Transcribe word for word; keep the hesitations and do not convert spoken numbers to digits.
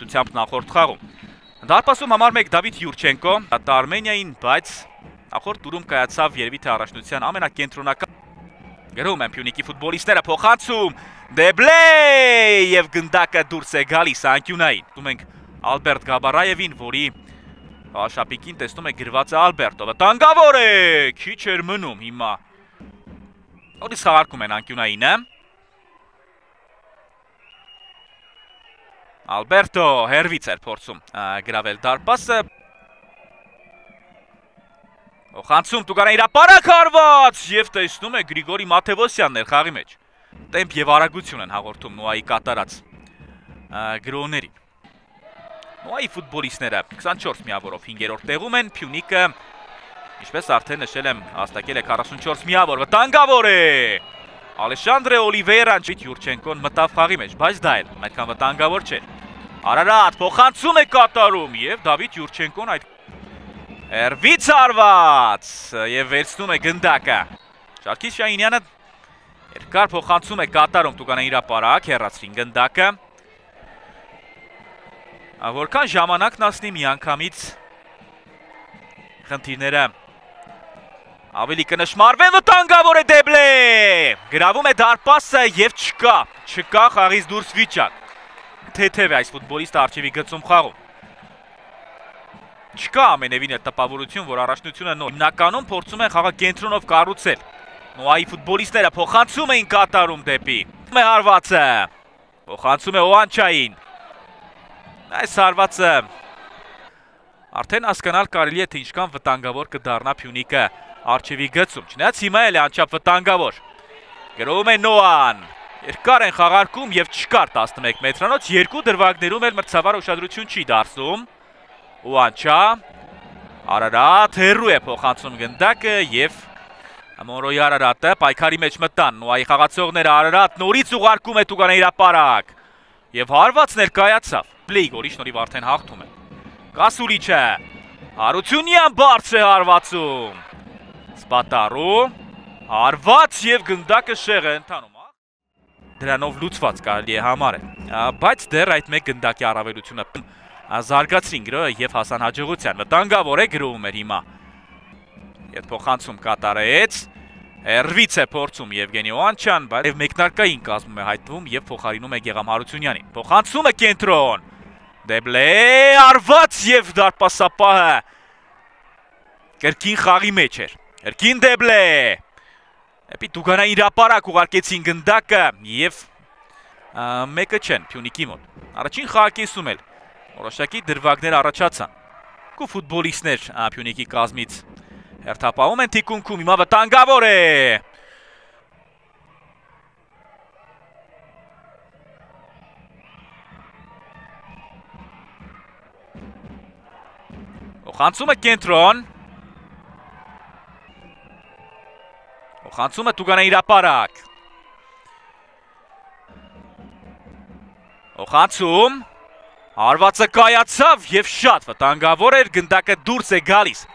հաջողությունությամբ նախորդ խաղում։ Դարպասում համար մեկ Դավիթ Յուրչենկո, դա Արմենիային, բայց նախորդ տուրում կայացավ երևի թե առաջնության ամենակենտրոնական։ Գրում են Փյունիկի ֆուտբոլիստները, փոխանցում, Դեբլե եւ գնդակը դուրս է գալիս անկյունային։ Դու մենք Ալբերտ Գաբարաևին, որի շապիկին տեսնում է գրված է Ալբերտո, վտանգավոր է, քիչ էր մնում հիմա։ Նորից խաղարկում են անկյունայինը։ Ալբերտո հերվից էր փորձում գրավել դարպասը։ Փոխանցում Տուգարան հրապարակ արված եւ տեսնում է Գրիգորի Մաթևոսյանն էր խաղի մեջ։ Տեմպ եւ արագություն են հաղորդում Նոայի կատարած գրոհներին։ Նոայի ֆուտբոլիստները քսանչորս միավորով հինգերորդ տեղում են, Փյունիկը, ինչպես արդեն նշել եմ, հաստատել է քառասունչորս միավոր, վտանգավոր է։ Ալեշանդրե Օլիվեյրան Յուրչենկոն մտավ խաղի մեջ, բայց դա էլ այդքան վտանգավոր չէր։ Արարատ փոխանցում է կատարում եւ Դավիթ Յուրչենկոն այդ Հերվից արված եւ վերցնում է գնդակը։ Շարքիս Շահինյանը երկար փոխանցում է կատարում Տուգանան հրապարակ, հեռացրին գնդակը։ Որքան ժամանակն ասնի միանգամից խնդիրները ավելի կնշմարվեն, վտանգավոր է Դեբլե։ Գրավում է դարպասը եւ չկա, չկա խաղից դուրս վիճակ։ Թեթև է այս ֆուտբոլիստը արջևի գծում խաղում։ Չկա ամենևին է տպավորություն, որ առաջնությունը նոր հիմնականում փորձում են խաղը կենտրոնով կառուցել։ Նոայի ֆուտբոլիստները փոխանցում էին կատարում դեպի է հարվածը։ Փոխանցում է Օանչային։ Այս հարվածը արդեն հասկանալ կարելի է թե ինչքան վտանգավոր կդառնա Փյունիկը արջևի գծում։ Չնայած հիմա էլ է անչափ վտանգավոր։ Գրովում է Նոան։ Երկար են խաղարկում եւ չկար տասնմեկ մետրանոց, երկու դրվագներում էլ մրցավարը ուշադրություն չի դարձնում։ Ուանչա, Արարատ, հեռու է փոխանցում գնդակը եւ Մոնրոյի Արարատը պայքարի մեջ մտան, Նոայի խաղացողները Արարատ նորից ուղարկում է Տուգանան հրապարակ եւ հարված ներկայացավ, Պլեի գոլի շնորհիվ արդեն հաղթում է։ Կասուլիչը, Հարությունյան բարձր է հարվածում, Սպատարու, հարված եւ գնդակը շեղ է ընթանում։ Դրանով լուծված կարելի է համարել, բայց դեռ այդ մեկ գնդակի առավելությունը զարգացրին գրոհը եւ հասան հաջողության, վտանգավոր է գրովում էր հիմա։ Եվ փոխանցում կատարեց, հերվից է փորձում Եվգենի Օանչյան, բայց մեկնարկային կազմում է հայտնվում եւ փոխարինում է Գեգամ Հարությունյանին։ Փոխանցումը կենտրոն, Դեբլե արված եւ դարպասապահը կրկին խաղի մեջ էր։ Կրկին Դեբլե։ Էպի Տուգանան հրապարակ ուղարկեցին գնդակը եւ մեկը չեն Փյունիկի մոտ։ Առաջին խաղակեսում էլ որոշակի դրվագներ առաջացան։ Կու ֆուտբոլիստներ Փյունիկի կազմից հերթապահում են թիկունքում, հիմա վտանգավոր է։ Փոխանցումը կենտրոն։ Փոխանցումը Տուգանան հրապարակ։ Փոխանցում Հարվածը կայացավ եւ շատ վտանգավոր էր, գնդակը դուրս է գալիս։